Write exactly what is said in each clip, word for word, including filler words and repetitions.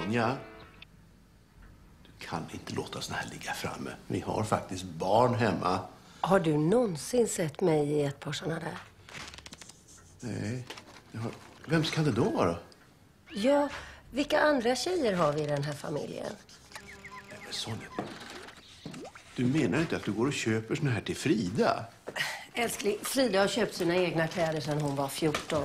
Sonja, du kan inte låta såna här ligga framme. Vi har faktiskt barn hemma. Har du någonsin sett mig i ett par såna där? Nej. Har... Vem kan det då vara? Ja, vilka andra tjejer har vi i den här familjen? Nej, men Sonja, du menar inte att du går och köper såna här till Frida? Älskling, Frida har köpt sina egna kläder sedan hon var fjorton.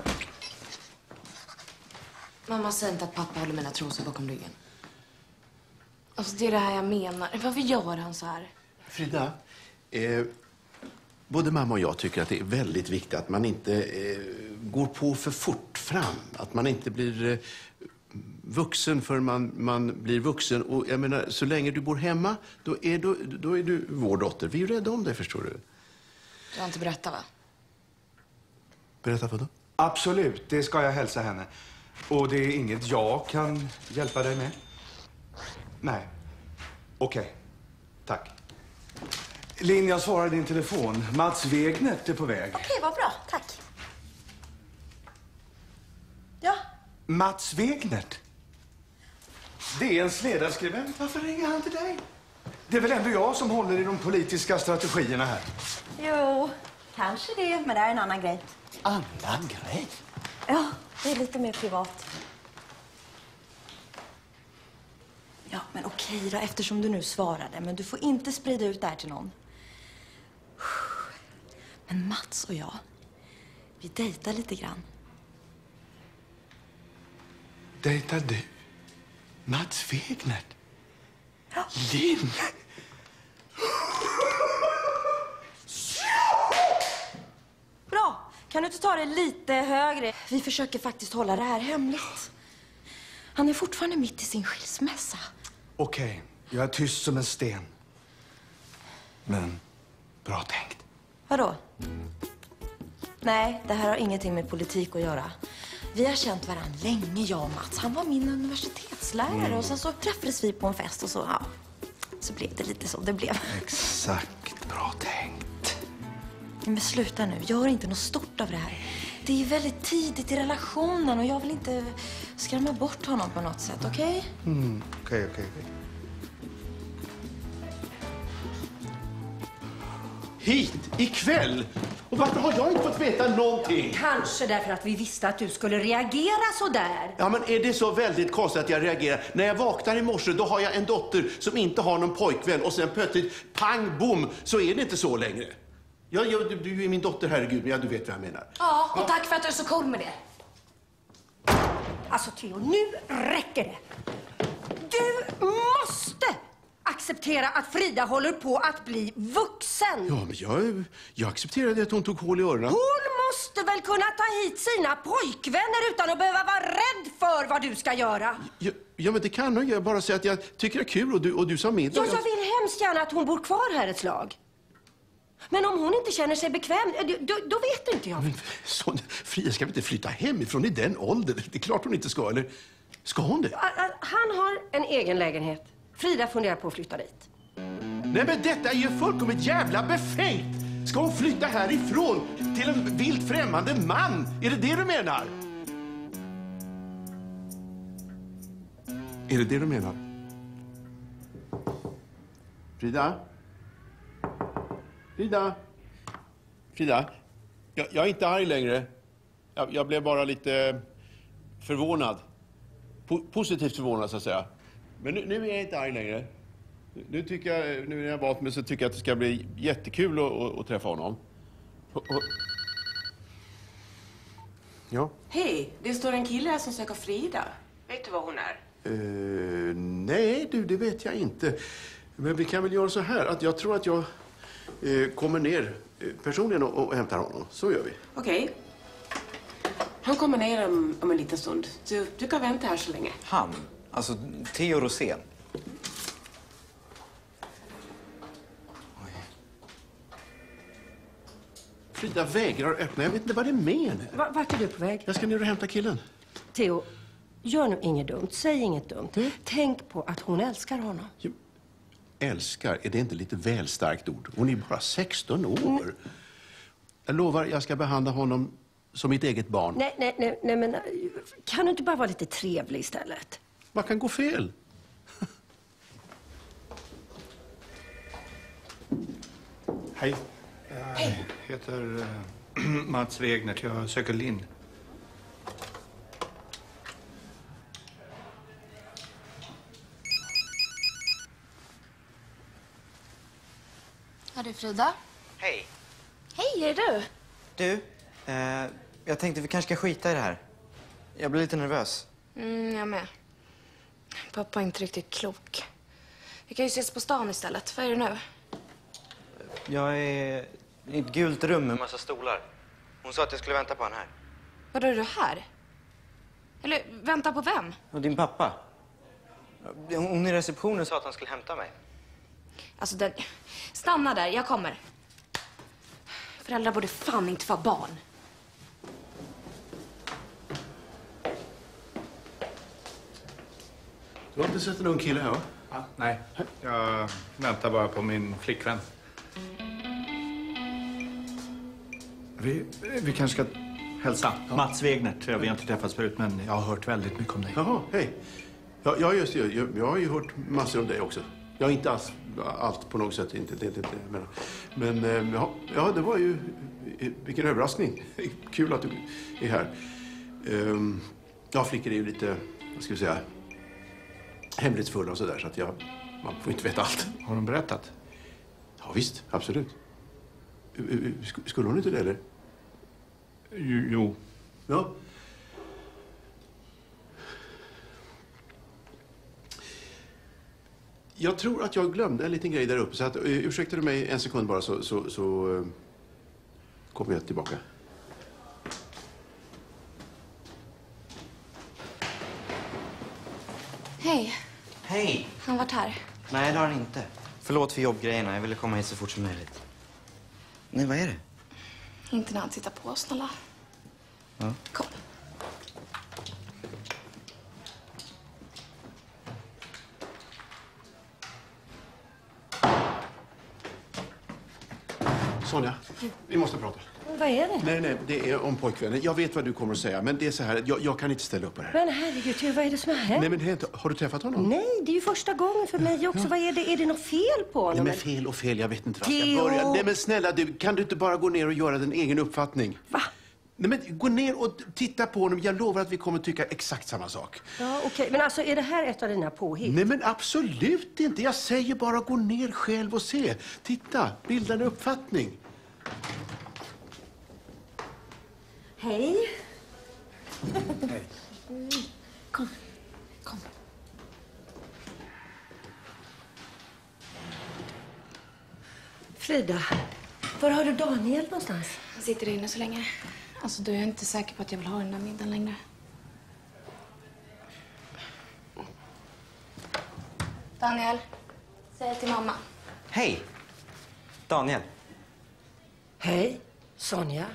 Mamma säger inte att pappa håller mina trosor bakom ryggen. Alltså, det är det här jag menar. Varför gör han så här? Frida, eh, både mamma och jag tycker att det är väldigt viktigt att man inte eh, går på för fort fram. Att man inte blir eh, vuxen för man, man blir vuxen. Och jag menar, så länge du bor hemma, då är, då, då är du vår dotter. Vi är rädda om dig, förstår du. Du har inte berättat, va? Berätta vad då? Absolut, det ska jag hälsa henne. Och det är inget jag kan hjälpa dig med? Nej. Okej. Okay. Tack. Linn, jag svarar din telefon. Mats Wegnert är på väg. Okej, okay, vad bra. Tack. Ja? Mats Wegnert? Det är en ledarskribent. Varför ringer han till dig? Det är väl ändå jag som håller i de politiska strategierna här? Jo, kanske det. Men det är en annan grej. Annan grej? Ja, det är lite mer privat. Ja, men okej då, eftersom du nu svarade. Men du får inte sprida ut det här till någon. Men Mats och jag, vi dejtar lite grann. Dejtar du? Mats Wegnert? Ja. Linn! Bra! Kan du inte ta det lite högre? Vi försöker faktiskt hålla det här hemligt. Han är fortfarande mitt i sin skilsmässa. Okej, okay. Jag är tyst som en sten. Men bra tänkt. Vadå? Nej, det här har ingenting med politik att göra. Vi har känt varandra länge, jag och Mats. Han var min universitetslärare mm. och sen så träffades vi på en fest och så, ja, så blev det lite som det blev. Exakt, bra tänkt. Men sluta nu, gör inte något stort av det här. Det är väldigt tidigt i relationen och jag vill inte skrämma bort honom på något sätt, okej? Okay? Mm, okej, okej, okej. Hit, ikväll! Och varför har jag inte fått veta någonting? Kanske därför att vi visste att du skulle reagera så där. Ja, men är det så väldigt konstigt att jag reagerar? När jag vaknar i morse, då har jag en dotter som inte har någon pojkvän. Och sen plötsligt, pang, bom, så är det inte så längre. Ja, ja, du, du är min dotter, herregud. Ja, du vet vad jag menar. Ja, och tack för att du är så cool med det. Alltså, Theo, nu räcker det. Du måste acceptera att Frida håller på att bli vuxen. Ja, men jag, jag accepterade att hon tog hål i öronen. Hon måste väl kunna ta hit sina pojkvänner utan att behöva vara rädd för vad du ska göra. Ja, ja men det kan hon. Jag bara säga att jag tycker det är kul och du, och du sa middag. Ja, jag vill hemskt gärna att hon bor kvar här ett slag. Men om hon inte känner sig bekväm, då, då vet inte jag. Men så, Frida ska väl inte flytta hemifrån i den åldern? Det är klart hon inte ska, eller ska hon det? Han har en egen lägenhet. Frida funderar på att flytta dit. Nej, men detta är ju fullkomligt jävla befängt! Ska hon flytta härifrån till en vilt främmande man? Är det det du menar? Är det det du menar? Frida? Frida? Frida? Jag, jag är inte arg längre. Jag, jag blev bara lite förvånad. Po- positivt förvånad, så att säga. Men nu, nu är jag inte arg längre. Nu tycker jag, nu när jag valt mig så tycker jag att det ska bli jättekul att, att, att träffa honom. Och, och... Ja? Hej, det står en kille här som söker Frida. Vet du vad hon är? Uh, nej, du, det vet jag inte. Men vi kan väl göra så här att jag tror att jag uh, kommer ner uh, personligen och, och hämtar honom. Så gör vi. Okej. Okay. Han kommer ner om, om en liten stund. Så du kan vänta här så länge. Han? Alltså Theo Rosén. Frida vägrar öppna. Jag vet inte vad det menar. Va- vart är du på väg? Jag ska ner och hämta killen. Theo, gör nu inget dumt. Säg inget dumt. Mm. Tänk på att hon älskar honom. Jo, älskar, är det inte lite väl starkt ord? Hon är bara sexton år. Mm. Jag lovar, jag ska behandla honom som mitt eget barn. Nej, nej, nej, nej, men kan du inte bara vara lite trevlig istället? Vad kan gå fel? Hej. Jag heter äh, Mats Wegnert. Jag söker Linn. Ja, det är Frida. Hej. Hej, är det du? Du, eh, jag tänkte vi kanske ska skita i det här. Jag blir lite nervös. Mm, jag med. Pappa är inte riktigt klok. Vi kan ju ses på stan istället. Vad är det nu? Jag är i ett gult rum med massa stolar. Hon sa att jag skulle vänta på henne här. Vadå, är du här? Eller vänta på vem? Och din pappa? Hon i receptionen sa att han skulle hämta mig. Alltså, den... stanna där, jag kommer. Föräldrar borde fan inte vara barn. Du har inte sett en ung kille här, va? Ja, nej, jag väntar bara på min flickvän. Vi, vi kanske ska hälsa. Ja. Mats Wegnert. Vi har inte träffats förut, men jag har hört väldigt mycket om dig. Jaha, hej. Ja, jag, just, jag, jag har ju hört massor om dig också. Jag har inte alls allt på något sätt. Inte, inte, inte, men men ja, ja, det var ju... Vilken överraskning. Kul att du är här. Um, ja, flickor är ju lite, vad ska vi säga, hemlighetsfulla och sådär. Så att jag, man får inte veta allt. Har de berättat? Ja, visst. Absolut. Skulle hon inte det, eller? Jo. Ja. Jag tror att jag glömde en liten grej där uppe. Så att, ursäktar du mig en sekund bara så, så, så uh, kommer jag tillbaka. Hej. Hej! Har han varit här? Nej, det har han inte. Förlåt för jobbgrejerna. Jag ville komma hit så fort som möjligt. Nej, vad är det? Inte när han tittar på, snälla. Ja. Kom. Sonja, vi måste prata. Vad är det? Nej, nej, det är om pojkvännen. Jag vet vad du kommer att säga, men det är så här, jag, jag kan inte ställa upp på det här. Men herregud, Theo, vad är det som har hänt? Nej, men det är inte, har du träffat honom? Nej, det är ju första gången för mig också. Ja. Vad är det? Är det något fel på honom? Nej, men fel och fel, jag vet inte var jag Theo! ska börja. Nej, men snälla du, kan du inte bara gå ner och göra din egen uppfattning? Va? Nej, men gå ner och titta på honom. Jag lovar att vi kommer tycka exakt samma sak. Ja, okej. Okay. Men alltså, är det här ett av dina påhitt? Nej, men absolut inte. Jag säger bara gå ner själv och se. Titta, bilda en uppfattning. Hej. Hej. Mm. Kom. Kom. Frida, var har du Daniel någonstans? Han sitter inne så länge. Alltså, du är inte säker på att jag vill ha den där middagen längre. Daniel, säg till mamma. Hej! Daniel. Hej, Sonja.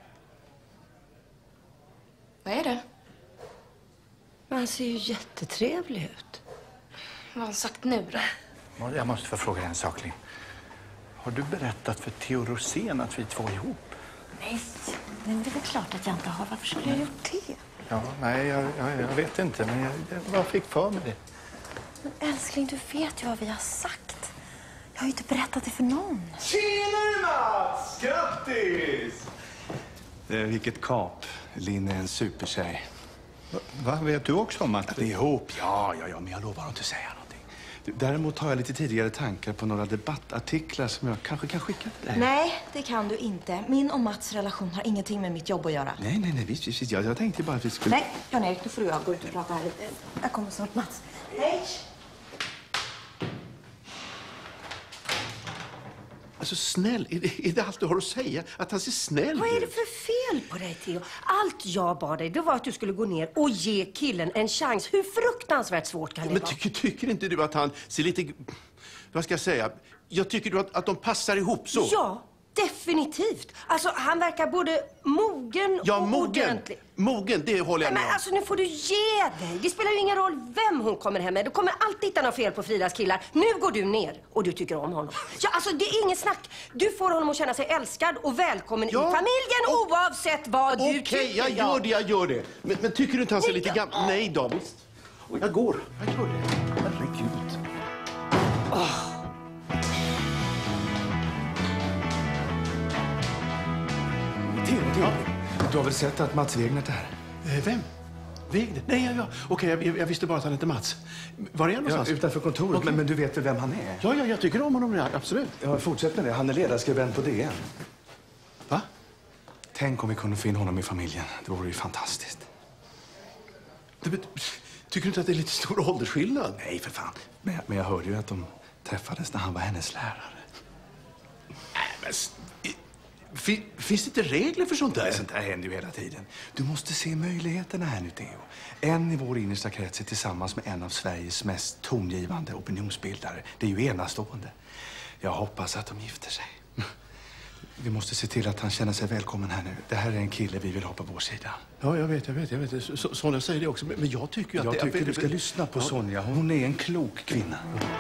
Vad är det? Men han ser ju jättetrevlig ut. Vad har han sagt nu då? Jag måste få fråga en sak, Linn. Har du berättat för Theo Rosén att vi två är ihop? Nej, men det är väl klart att jag inte har. Varför skulle jag gjort det? Ja, nej, jag, jag, jag vet inte, men jag, jag bara fick för mig det. Men älskling, du vet ju vad vi har sagt. Jag har ju inte berättat det för någon. Tjenare, Mats! Grattis! Eh, vilket kap. Linn är en supertjej. Va, va? Vet du också om att... Att vi är ihop? Ja, ja, ja, men jag lovar att inte säga någonting. Du, däremot har jag lite tidigare tankar på några debattartiklar som jag kanske kan skicka till dig. Nej, det kan du inte. Min och Mats relation har ingenting med mitt jobb att göra. Nej, nej, nej, visst, visst, visst. Jag, jag tänkte bara att vi skulle... Nej, Jan-Erik, nu får du och jag gå ut och prata här lite. Jag kommer snart, Mats. Hej! Alltså snäll, är det, är det allt du har att säga? Att han ser snäll Vad är det ut? för fel på dig, Theo? Allt jag bad dig, det var att du skulle gå ner och ge killen en chans. Hur fruktansvärt svårt kan det Men vara? tycker, tycker inte du att han ser lite... Vad ska jag säga? Jag tycker du att, att de passar ihop så? Ja, definitivt. Alltså, han verkar både mogen Ja, och mogen. ordentlig. Mogen, det håller jag Men med om. alltså, nu får du ge dig. Det spelar ju ingen roll vem hon kommer hem med. Du kommer alltid hitta något fel på Fridas killar. Nu går du ner och du tycker om honom. Ja, alltså, det är ingen snack. Du får honom att känna sig älskad och välkommen Ja, i familjen och- oavsett vad du Okej, tycker. jag gör det, jag gör det. Men, men tycker du inte han ser Nej, lite ja. gammal... Nej, David. Och jag går. Jag gör det. Herregud. Ah. Theo, Theo. Du har väl sett att Mats Wegnert är här? Eh, vem? Wegnert? Nej, ja, ja. Okej, jag, jag visste bara att han hette Mats. Var är han någonstans? Ja, utanför kontoret. Okay. Men, men du vet väl vem han är? Ja, ja, jag tycker om honom. Ja, absolut. Ja, fortsätt med det. Han är ledarskribent på D N. Va? Tänk om vi kunde få in honom i familjen. Det vore ju fantastiskt. Det, men, tycker du inte att det är lite stor åldersskillnad? Nej, för fan. Men, jag- men jag hörde ju att de träffades när han var hennes lärare. Nej, men... s- i- fi- Finns det inte regler för sånt där? Nej, sånt där händer ju hela tiden. Du måste se möjligheterna här nu, Theo. En i vår innersta krets är tillsammans med en av Sveriges mest tongivande opinionsbildare. Det är ju enastående. Jag hoppas att de gifter sig. Vi måste se till att han känner sig välkommen här nu. Det här är en kille vi vill ha på vår sida. Ja, jag vet, jag vet. Jag vet. Så, Sonja säger det också. Men, men jag tycker ju att... Jag det, tycker du ska lyssna på Sonja. Hon är en klok kvinna.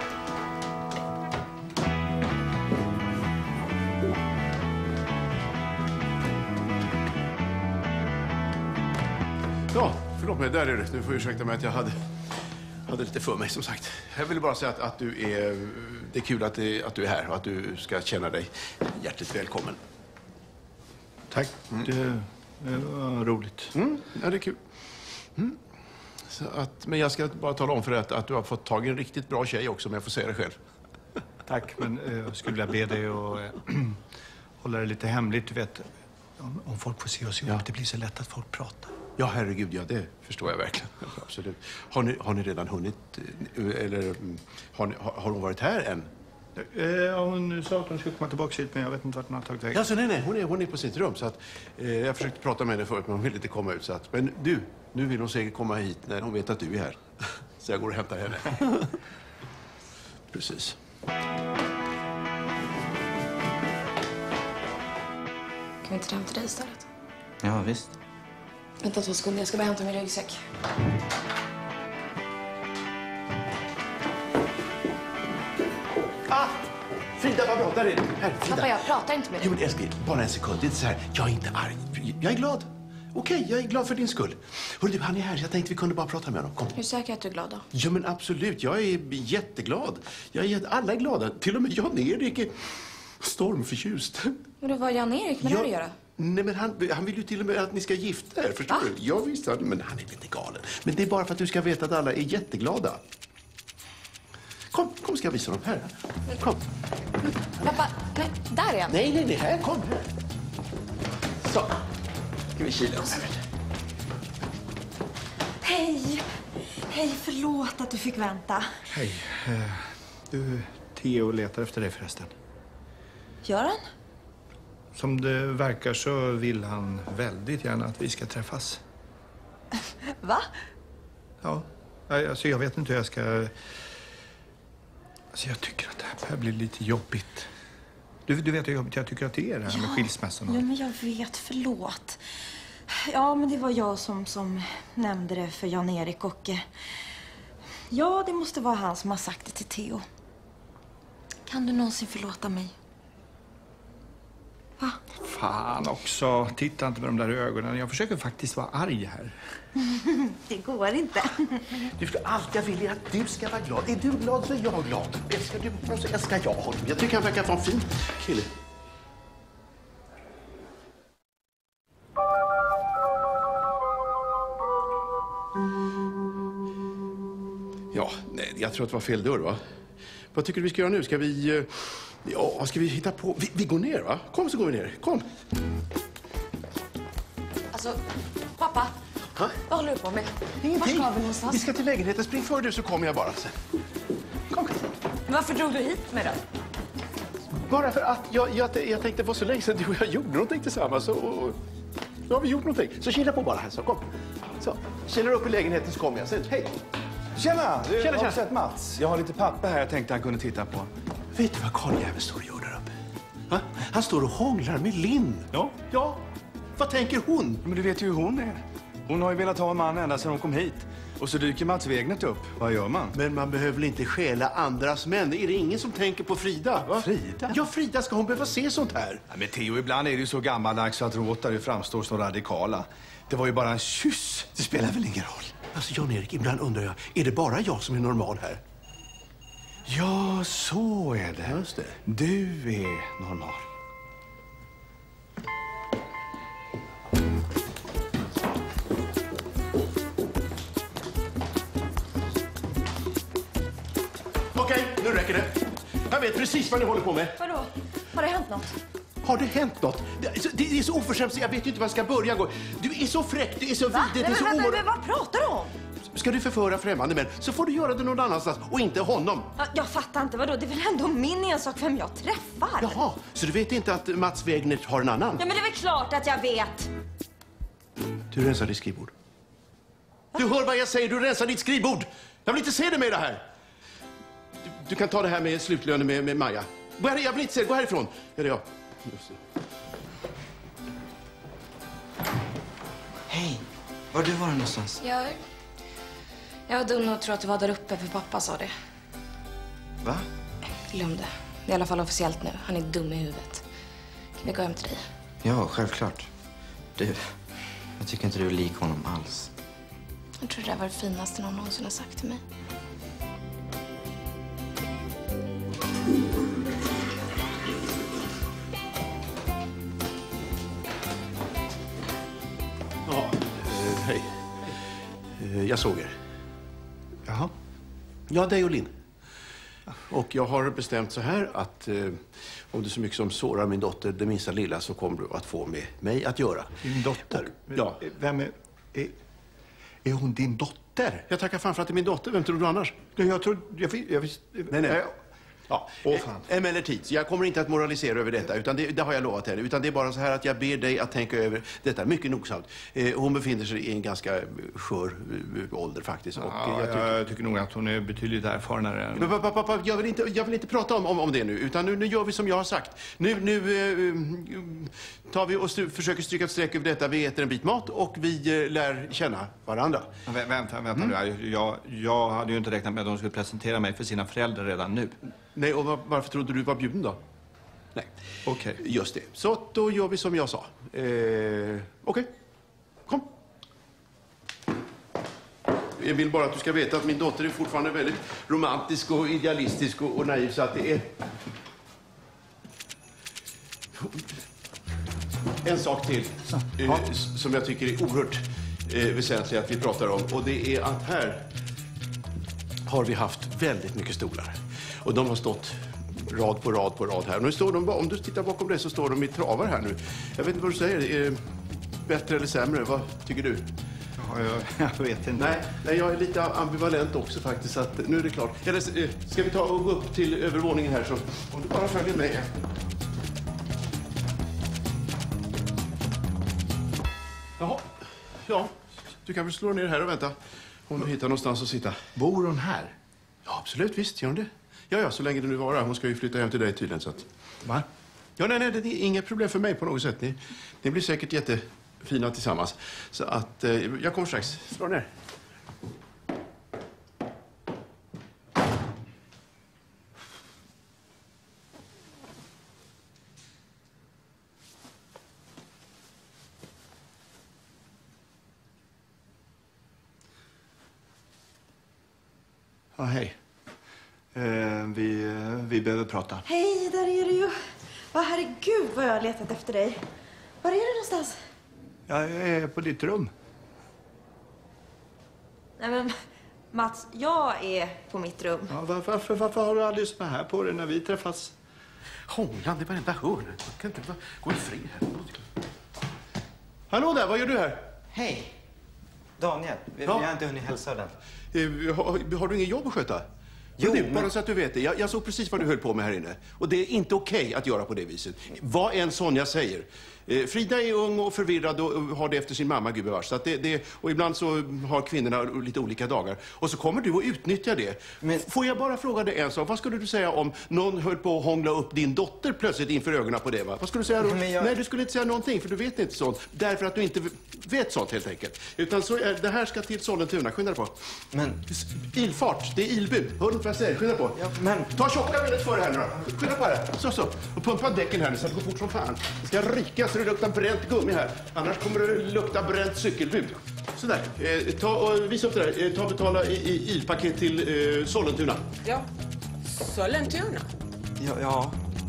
Ja, förlåt mig. Där är det. Du får ursäkta mig att jag hade, hade lite för mig, som sagt. Jag ville bara säga att, att du är... Det är kul att, det, att du är här och att du ska känna dig hjärtligt välkommen. Tack. Det, det var roligt. Mm, ja, det är kul. Mm. Så att, men jag ska bara tala om för dig att, att du har fått tag i en riktigt bra tjej också, om jag får säga det själv. Tack, men eh, jag skulle vilja be dig att eh, hålla det lite hemligt. Du vet, om, om folk får se oss ihop, Ja. det blir så lätt att folk pratar. Ja, herregud, ja, det förstår jag verkligen. Absolut. Har ni, har ni redan hunnit, eh, eller mm, har, ni, har, har hon varit här än? Eh, hon sa att hon skulle komma tillbaka hit, men jag vet inte vart hon har tagit vägen. Alltså, nej, nej, hon är, hon är på sitt rum. Så att, eh, jag försökte prata med henne förut, men hon ville inte komma ut. Så att, men du, nu vill hon säkert komma hit när hon vet att du är här. Så jag går och hämtar henne. Precis. Kan vi inte ta hem till dig istället? Ja, visst. Vänta två sekunder, jag ska bara hämta min ryggsäck. Ah! Frida, vad bra. Där är du. Här, Frida. Pappa, jag pratar inte med dig. Jo, men älskling, bara en sekund. Det är inte så här. Jag är inte arg. Jag är glad. Okej, jag är glad för din skull. Hörru du, han är här. Jag tänkte vi kunde bara prata med honom. Kom. Hur säker att du är glad då? Ja, men absolut. Jag är jätteglad. Jag är jätte... Alla är glada. Till och med Jan-Erik är stormförtjust. Men då var Jan-Erik med det här att göra? Nej, men han, han vill ju till och med att ni ska gifta er. Förstår Va? du? Ja, visst. Han, men han är lite galen. Men det är bara för att du ska veta att alla är jätteglada. Kom, kom ska jag visa dem. Här. Kom. Pappa, nej, där är han. Nej, nej, nej. Här, kom. Här. Så. Ska vi kila oss här. Hej! Hej, förlåt att du fick vänta. Hej. Eh, du, Theo letar efter dig förresten. Gör han? Som det verkar så vill han väldigt gärna att vi ska träffas. Va? Ja, alltså jag vet inte hur jag ska... Alltså jag tycker att det här börjar bli lite jobbigt. Du, du vet hur jobbigt jag tycker att det är det här med skilsmässorna. Ja, men jag vet. Förlåt. Ja, men det var jag som, som nämnde det för Jan-Erik och... eh, Ja, det måste vara han som har sagt det till Theo. Kan du någonsin förlåta mig? Va? Fan också. Titta inte med de där ögonen. Jag försöker faktiskt vara arg här. Det går inte. Du förstår, allt jag vill är att du ska vara glad. Är du glad så är jag glad. Älskar du honom så älskar jag honom. Jag tycker han verkar vara en fin kille. Ja, nej, jag tror att det var fel dörr, va? Vad tycker du vi ska göra nu? Ska vi... eh, Ja, ska vi hitta på... Vi, vi går ner, va? Kom så går vi ner. Kom. Alltså, pappa. Ha? Vad håller du på med? Ingenting. Var ska vi någonstans? Vi ska till lägenheten. Spring för du så kommer jag bara sen. Kom. Men varför drog du hit med då? Bara för att jag, jag, jag tänkte på så länge sedan du och jag gjorde någonting tillsammans. Och, och, nu har vi gjort någonting. Så kila på bara här. Så kom. Så. Kilar upp i lägenheten så kommer jag sen. Hej. Tjena! Du, Tjena, har tjena. du sett Mats? Jag har lite papper här jag tänkte han kunde titta på. Vet du vad karljäveln står och gör där uppe? Va? Han står och hånglar med Linn. Ja. Ja. Vad tänker hon? Men du vet ju hur hon är. Hon har ju velat ha en man ända sedan hon kom hit. Och så dyker Mats Wegnert upp. Vad gör man? Men man behöver väl inte stjäla andras män? Är det ingen som tänker på Frida? Va? Frida? Ja, Frida. Ska hon behöva se sånt här? Ja, men Theo, ibland är det ju så gammaldags så att råtare framstår som radikala. Det var ju bara en kyss. Det spelar väl ingen roll? Alltså, Jan-Erik, ibland undrar jag, är det bara jag som är normal här? Ja, så är det. Just det. Du är normal. Okej, nu räcker det. Jag vet precis vad ni håller på med. Vadå? Har det hänt något? Har det hänt något? Det är så, det är så oförskämt så jag vet ju inte var jag ska börja. Gå. Du är så fräck, du är så vidrig, det är så men, men, omoral... men, vad pratar du om? Ska du förföra främmande män så får du göra det någon annanstans och inte honom. Ja, jag fattar inte, vadå? Det är väl ändå min ensak vem jag träffar? Jaha, så du vet inte att Mats Wägnert har en annan? Ja, men det är väl klart att jag vet. Du rensar ditt skrivbord. Du hör vad jag säger, du rensar ditt skrivbord. Jag vill inte se dig med det här. Du, du kan ta det här med slutlönen med, med Maja. Gå här, jag vill inte se det, gå härifrån. Ja, det är jag. Just det. Hej, var har du varit någonstans? Jag, jag var dum och tror att du var där uppe för pappa sa det. Va? Glöm det. Det är i alla fall officiellt nu. Han är dum i huvudet. Kan vi gå hem till dig? Ja, självklart. Du, jag tycker inte du är lik honom alls. Jag tror det där var det finaste någon någonsin har sagt till mig. Ja, eh, hej. Eh, jag såg er. Jaha. Ja, dig och Linn. Och jag har bestämt så här att eh, om du så mycket som sårar min dotter, det minsta lilla, så kommer du att få med mig att göra. Din dotter? Och, ja. Vem är, är... Är hon din dotter? Jag tackar fan för att det är min dotter. Vem tror du annars? Jag tror... Jag, jag, jag, Nej, nej. Ja, Åh, fan. emellertid, jag kommer inte att moralisera över detta, utan det, det har jag lovat henne. Utan det är bara så här att jag ber dig att tänka över detta mycket nogsamt. Eh, hon befinner sig i en ganska skör eh, ålder faktiskt. Och, Ja, eh, jag, tycker... jag tycker nog att hon är betydligt erfarnare än... Men, pappa, pappa, jag, vill inte, jag vill inte prata om, om, om det nu, utan nu, nu gör vi som jag har sagt. Nu, nu eh, tar vi och stu, försöker stryka ett streck över detta. Vi äter en bit mat och vi eh, lär känna varandra. Vä vänta, vänta mm. nu. Jag, jag hade ju inte räknat med att de skulle presentera mig för sina föräldrar redan nu. Nej, och var, varför trodde du var bjuden då? Nej. Okej. Okay. Just det. Så då gör vi som jag sa. Eh, Okej. Okay. Kom. Jag vill bara att du ska veta att min dotter är fortfarande väldigt romantisk och idealistisk och, och naiv, så att det är... En sak till eh, som jag tycker är oerhört eh, väsentlig att vi pratar om. Och det är att här har vi haft väldigt mycket stolar. Och de har stått rad på rad på rad här. Och nu står de, om du tittar bakom det så står de i travar här nu. Jag vet inte vad du säger. Är det bättre eller sämre? Vad tycker du? Ja, jag, jag vet inte. Nej, nej, jag är lite ambivalent också faktiskt. Så att nu är det klart. Eller, ska vi ta och gå upp till övervåningen här, så om du bara följer med. Jaha. Ja, du kan väl slå ner här och vänta. Om du hittar någonstans att sitta. Bor hon här? Ja, absolut. Visst, gör hon det? Ja, ja, så länge det nu varar. Hon ska ju flytta hem till dig tydligen, så att... Va? Ja, nej, nej, det är inget problem för mig på något sätt. Ni, ni blir säkert jättefina tillsammans. Så att eh, jag kommer strax. Slå ner. Ja, hej. Eh, vi, vi behöver prata. Hej, där är du ju. Va, herregud vad jag har letat efter dig. Var är du någonstans? Jag är på ditt rum. Nej men, Mats, jag är på mitt rum. Ja, varför, varför, varför har du aldrig så här på dig när vi träffas? Hångland i varenda hörn. Man kan inte gå i fred här. Hallå där, vad gör du här? Hej. Daniel, vi, Ja. vi har inte hunnit hälsa ordentligt. Eh, har, har du ingen jobb att sköta? Jo, du, men- bara så att du vet det. Jag, jag såg precis vad du höll på med här inne. Och det är inte okej att göra på det viset. Vad än Sonja säger. Eh, Frida är ung och förvirrad och, och har det efter sin mamma, gubevars. Så att det, det, och ibland så har kvinnorna lite olika dagar. Och så kommer du att utnyttja det. Men- Får jag bara fråga dig en sak? Vad skulle du säga om någon höll på att hångla upp din dotter plötsligt inför ögonen på det? Va? Vad skulle du säga då? Men jag- Nej, du skulle inte säga någonting, för du vet inte sånt. Därför att du inte vet sånt helt enkelt. Utan så är, det här ska till Sollentuna. Skynda dig på. Men, Ilfart, det är ilbud. Hör du inte vad jag säger? Skynda på. ja, men... Ta tjocka benet för det här nu då. Skynda på här. Så, så. Och pumpa däcken här nu så att det går fort som fan. Det ska ryka så det luktar bränt gummi här. Annars kommer det lukta bränt cykelbud. Så. sådär. Eh, ta och visa upp det där. Eh, ta och betala i, i ilpaket till eh, Sollentuna. Ja, Sollentuna. Ja, ja.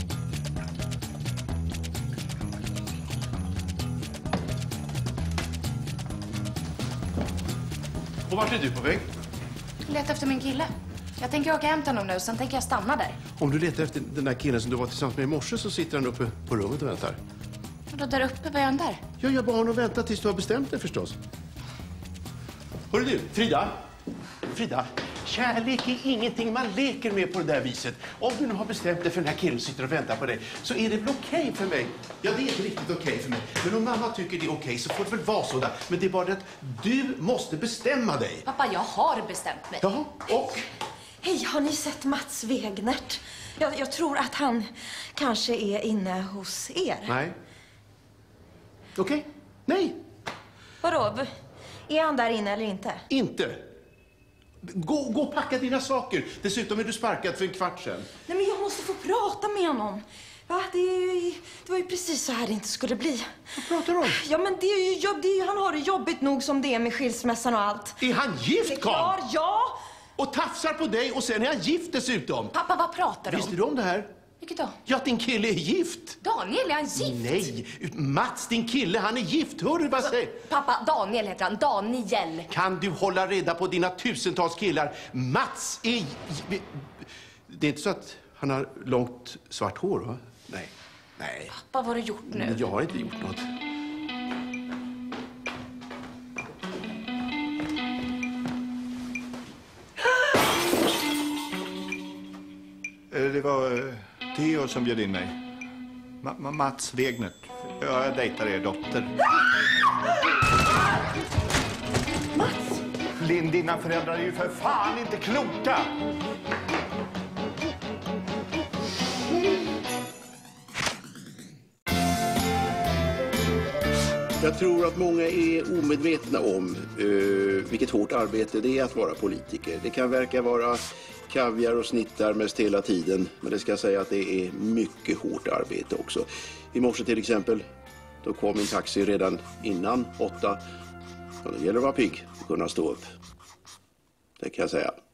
Och vart är du på väg? Leta efter min kille. Jag tänker åka hem till honom nu, sen tänker jag stanna där. Om du letar efter den där killen som du var tillsammans med i morse så sitter han uppe på rummet och väntar. Och då där uppe, var jag än där? Ja, jag bad honom vänta tills du har bestämt dig förstås. Hörru du, Frida. Frida, kärlek är ingenting man leker med på det där viset. Om du nu har bestämt dig för den här killen sitter och väntar på dig så är det väl okej för mig. Ja, det är inte riktigt okej för mig. Men om mamma tycker det är okej så får det väl vara så där. Men det är bara det att du måste bestämma dig. Pappa, jag har bestämt mig. Ja, och? Hej, har ni sett Mats Wegnert? Jag, jag tror att han kanske är inne hos er. Nej. Okej. Nej. Vadå? Är han där inne eller inte? Inte. Gå, gå och packa dina saker. Dessutom är du sparkad för en kvart sedan. Nej, men jag måste få prata med honom. Va? Det, är ju, det var ju precis så här det inte skulle bli. Vad pratar du om? Ja, men det är ju jobb, det är ju, han har det jobbigt nog som det är med skilsmässan och allt. Är han gift, Carl? Klar, ja! Och tafsar på dig och sen är han gift dessutom. Pappa, vad pratar du om? Visste du om det här? Vilket då? Ja, att din kille är gift. Daniel, är han gift? Nej, Mats, din kille, han är gift. Hör du vad jag säger? Pappa, Daniel heter han. Daniel. Kan du hålla reda på dina tusentals killar? Mats är... Det är inte så att han har långt svart hår, va? Nej. Nej. Pappa, vad har du gjort nu? Men jag har inte gjort något. Det var Theo som bjöd in mig. Ma- Ma- Mats Wegnert. Jag dejtar er dotter. Mats! Linn, dina föräldrar är ju för fan inte kloka! Jag tror att många är omedvetna om uh, vilket hårt arbete det är att vara politiker. Det kan verka vara kaviar och snittar mest hela tiden. Men det ska jag säga att det är mycket hårt arbete också. I morse till exempel, då kom min taxi redan innan åtta. Och det gäller att vara pigg och kunna stå upp. Det kan jag säga.